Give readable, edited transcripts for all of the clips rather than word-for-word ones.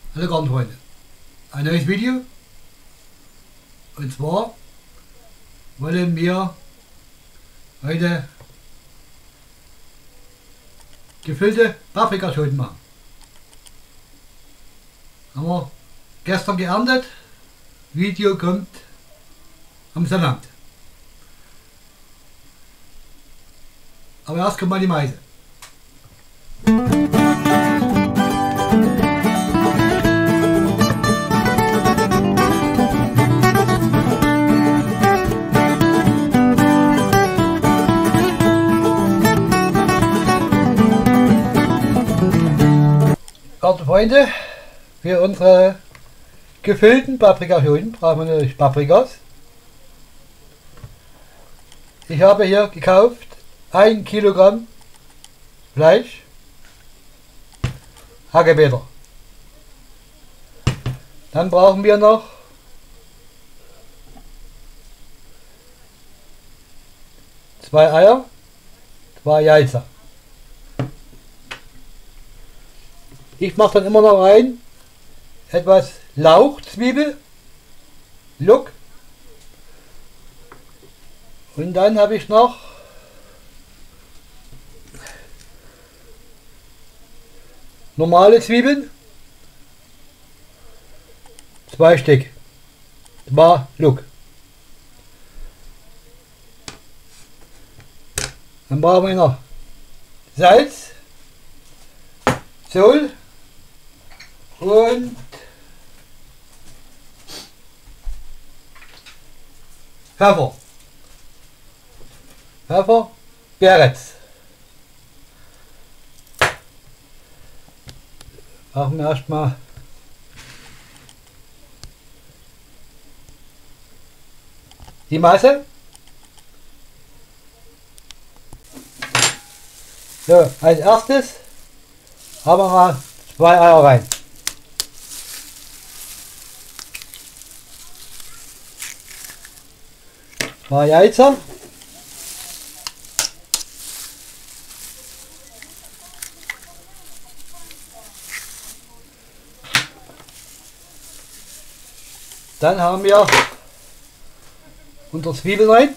Hallo Gartenfreunde, ein neues Video, und zwar wollen wir heute gefüllte Paprikaschoten machen. Haben wir gestern geerntet, Video kommt am Sonnabend. Aber erst kommt mal die Meise. Freunde, für unsere gefüllten Paprikaschoten brauchen wir natürlich Paprikas. Ich habe hier gekauft 1 Kilogramm Fleisch, Hackebäder. Dann brauchen wir noch 2 Eier, 2 Eier. Ich mache dann immer noch rein etwas Lauch, Zwiebel, Lug, und dann habe ich noch normale Zwiebeln, 2 Stück, 2 Lug. Dann brauchen wir noch Salz, Zoll und Pfeffer. Beretz. Machen wir erstmal die Masse. So, als erstes haben wir mal 2 Eier rein. Mal Eier. Dann haben wir unsere Zwiebeln rein.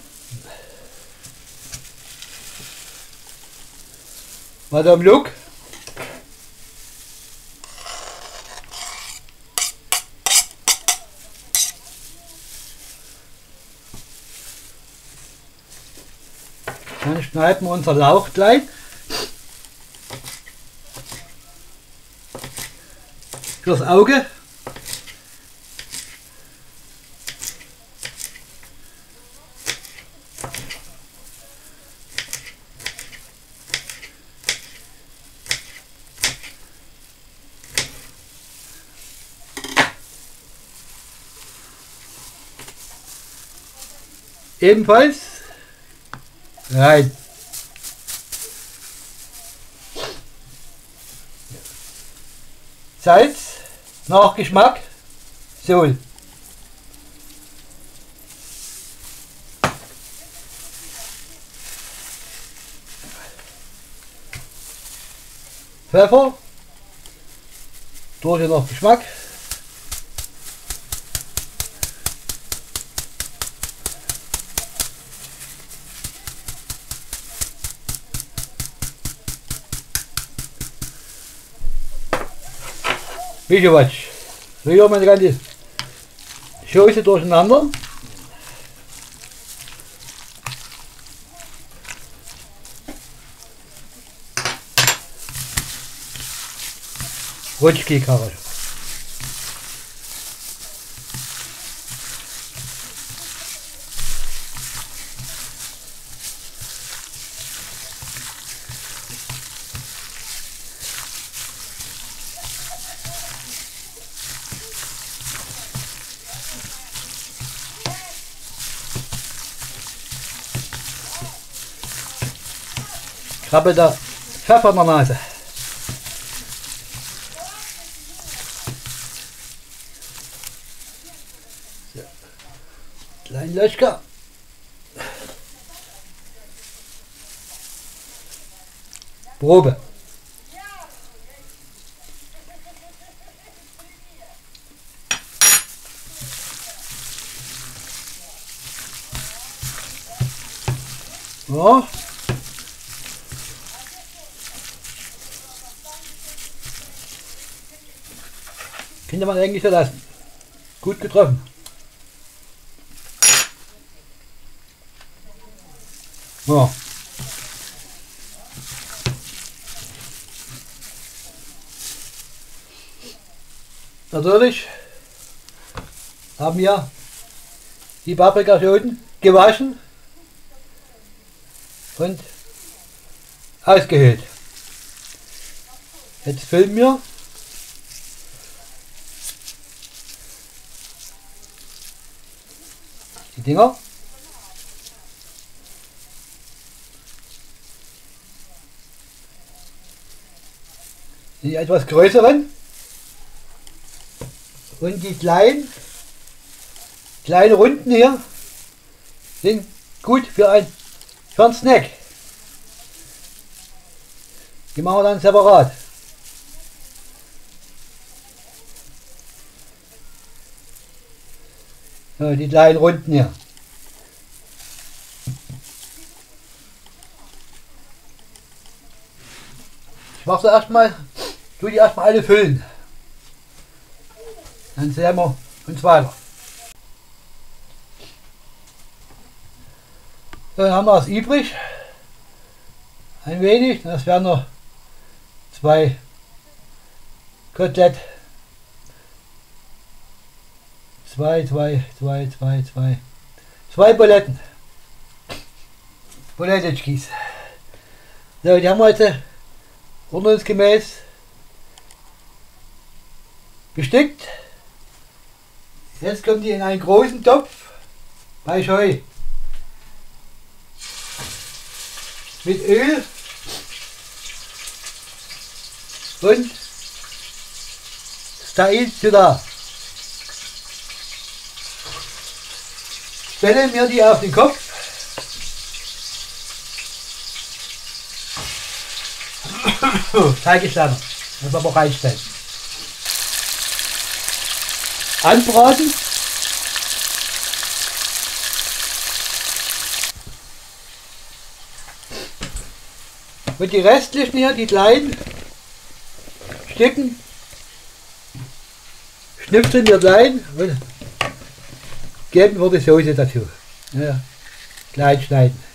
Madame Luc. Dann schneiden wir unser Lauch klein. Fürs Auge. Ebenfalls rein. Salz nach Geschmack, Zoll. Pfeffer, durch nach Geschmack. Videowatch. Rühren wir die ganze Schoße durcheinander. Rutschki-Karre. Krabbelt der Pfeffer in der Nase. So. Klein Löschka. Probe. Ja. Könnte man eigentlich so lassen. Gut getroffen. Ja. Natürlich haben wir die Paprikaschoten gewaschen und ausgehöhlt. Jetzt filmen wir die Dinger. Die etwas größeren und die kleinen Runden hier sind gut für einen Snack. Die machen wir dann separat. So, die kleinen Runden hier. Ich mache erstmal, tue die erstmal alle füllen. Dann sehen wir uns weiter. So, dann haben wir es übrig. Ein wenig, das wären noch 2 Kotelett. 2 Buletten. Buletitschkis. So, die haben wir jetzt ordnungsgemäß bestückt. Jetzt kommen die in einen großen Topf bei Scheu. Mit Öl und Steinzucker. Stellen wir die auf den Kopf. Zeige ich dann. Muss aber reinstellen. Anbraten. Und die restlichen hier, die kleinen Stücken, schnipseln wir klein und geben wir die Soße dazu. Ja, klein schneiden.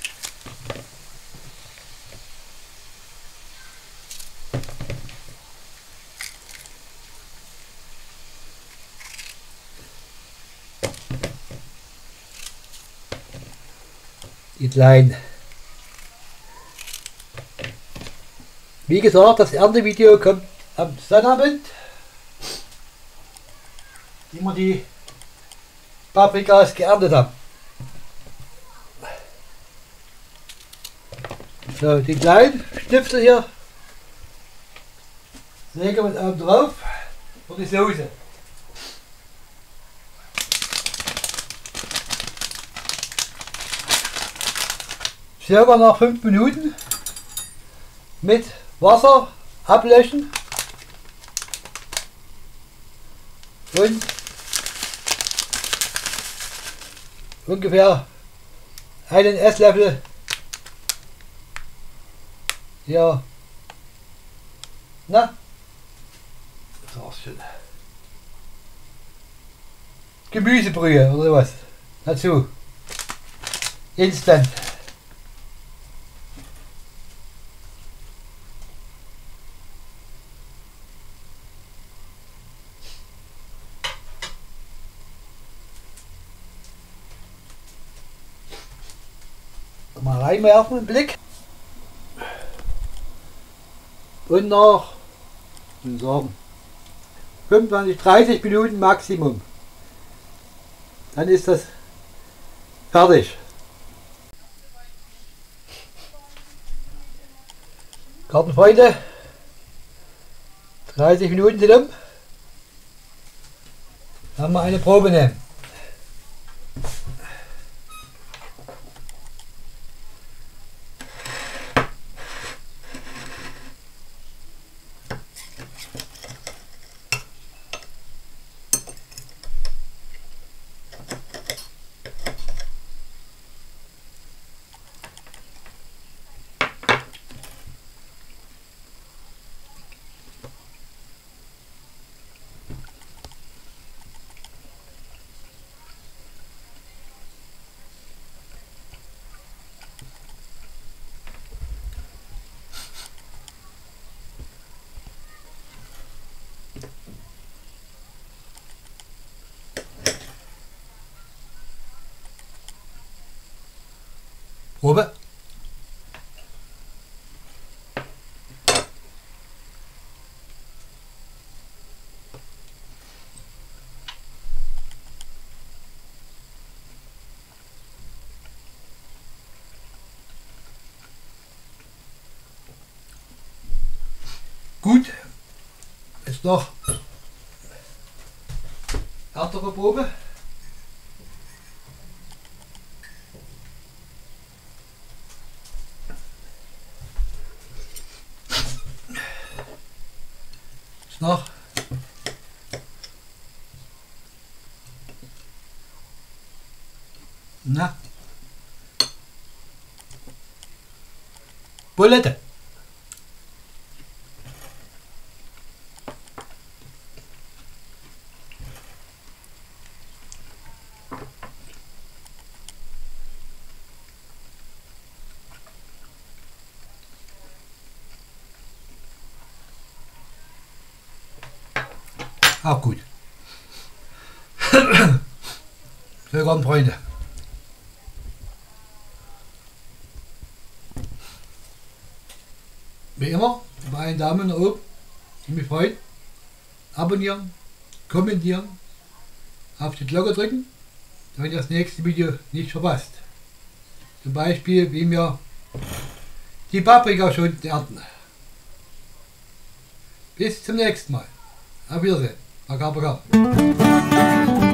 Die kleinen. Wie gesagt, das Erntevideo kommt am Sonnabend, wie wir die Paprikas geerntet haben. So, die kleinen Schnipsel hier legen wir oben drauf für die Soße. Circa nach 5 Minuten mit Wasser ablöschen und ungefähr einen Esslöffel hier, na, das war's schon. Gemüsebrühe oder sowas dazu. Instant. Mal reinwerfen einen Blick. Und nach, ich sagen, 25, 30 Minuten Maximum. Dann ist das fertig. Gartenfreunde, 30 Minuten sind um. Haben wir eine Probe nehmen. Probe. Gut, jetzt noch härtere Probe. Jetzt noch Bulette. Auch gut. Willkommen, Freunde. Wie immer, über einen Daumen nach oben. Ich mich freuen. Abonnieren, kommentieren, auf die Glocke drücken, damit ihr das nächste Video nicht verpasst. Zum Beispiel, wie wir die Paprika schon ernten. Bis zum nächsten Mal. Auf Wiedersehen. Baka, baka.